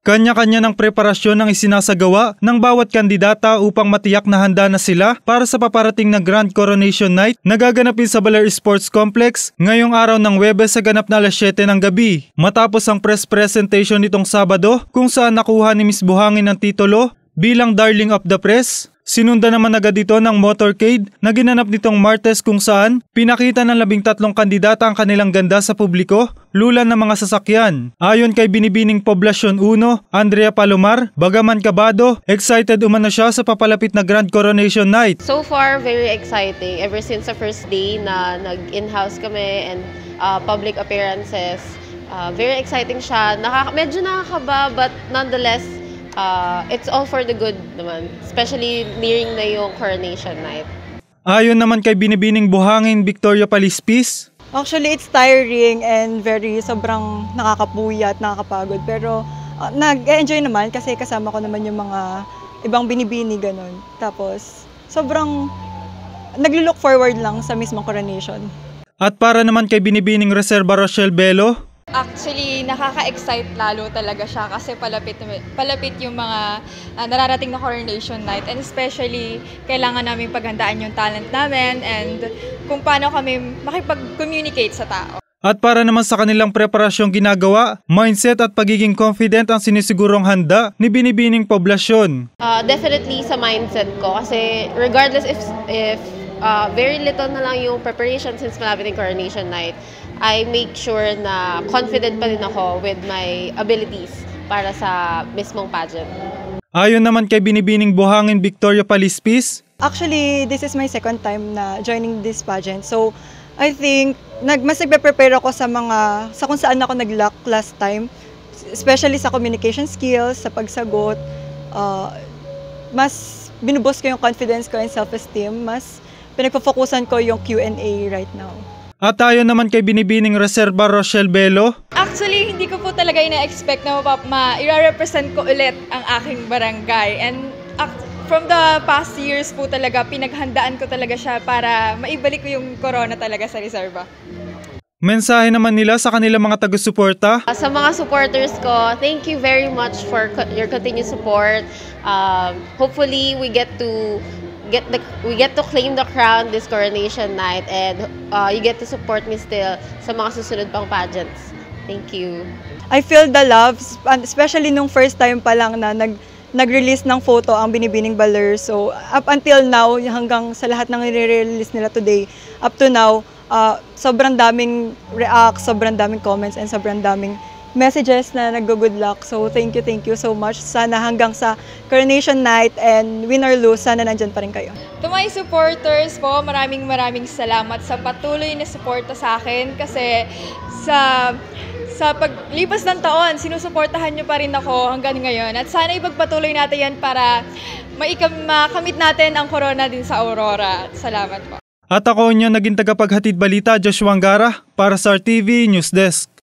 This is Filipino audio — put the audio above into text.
Kanya-kanya ng preparasyon ang isinasagawa ng bawat kandidata upang matiyak na handa na sila para sa paparating na Grand Coronation Night na gaganapin sa Baler Sports Complex ngayong araw ng Huwebes sa ganap na alas 7 ng gabi. Matapos ang press presentation nitong Sabado kung saan nakuha ni Miss Buhangin ang titulo bilang Darling of the Press, sinunda naman agad ito ng motorcade na ginanap nitong Martes kung saan pinakita ng 13 kandidata ang kanilang ganda sa publiko, lulan ng mga sasakyan. Ayon kay Binibining Poblasyon 1, Andrea Palomar, bagaman kabado, excited umano siya sa papalapit na Grand Coronation Night. So far, very exciting. Ever since the first day na nag-in-house kami and public appearances, very exciting siya. Medyo nakakaba but nonetheless, it's all for the good naman, especially nearing na yung coronation night. Ayon naman kay Binibining Buhangin Victoria Palispis, actually, it's tiring and sobrang nakakapuyat, nakakapagod. Pero nag-enjoy naman kasi kasama ko naman yung mga ibang binibini, ganun. Tapos, sobrang naglo-look forward lang sa mismong coronation. At para naman kay Binibining Reserva Rochelle Bello, actually, nakaka-excite lalo talaga siya kasi palapit yung mga nararating na coronation night, and especially kailangan namin paghandaan yung talent namin and kung paano kami makipag-communicate sa tao. At para naman sa kanilang preparasyong ginagawa, mindset at pagiging confident ang sinisigurong handa ni Binibining Poblasyon. Definitely sa mindset ko kasi regardless if very little na lang yung preparation since malapit yung coronation night, I make sure na confident pa rin ako with my abilities para sa mismong pageant. Ayon naman kay Binibining Buhangin Victoria Palispis, actually, this is my second time na joining this pageant. So, I think mas nagpe-prepare ako sa kung saan ako nag-lack last time, especially sa communication skills, sa pagsagot. Mas binuboost ko yung confidence ko and self-esteem. Mas pinagpo-focusan ko yung Q&A right now. At ayon naman kay Binibining Reserva Rochelle Bello, actually, hindi ko po talaga ina-expect na i-represent ko ulit ang aking barangay. And from the past years po talaga, pinaghandaan ko talaga siya para maibalik ko yung corona talaga sa Reserva. Mensahe naman nila sa kanilang mga taga-suporta. Sa mga supporters ko, thank you very much for your continued support. Hopefully, we get to claim the crown this coronation night, and you get to support me still sa mga susunod pang pageants. Thank you. I feel the love, especially nung first time pa lang na nag-release ng photo ang Binibining Baler. So up until now, hanggang sa lahat ng i-release nila today, up to now, sobrang daming reacts, sobrang daming comments, and sobrang daming messages na nag-good luck. So thank you so much. Sana hanggang sa coronation night and win or lose, sana nandyan pa rin kayo. To my supporters po, maraming salamat sa patuloy na suporta sa akin kasi sa paglipas ng taon, sinusuportahan nyo pa rin ako hanggang ngayon. At sana ipagpatuloy natin yan para makamit natin ang corona din sa Aurora. Salamat po. At ako nyo naging tagapaghatid balita, Joshua Angara, para sa RTV News Desk.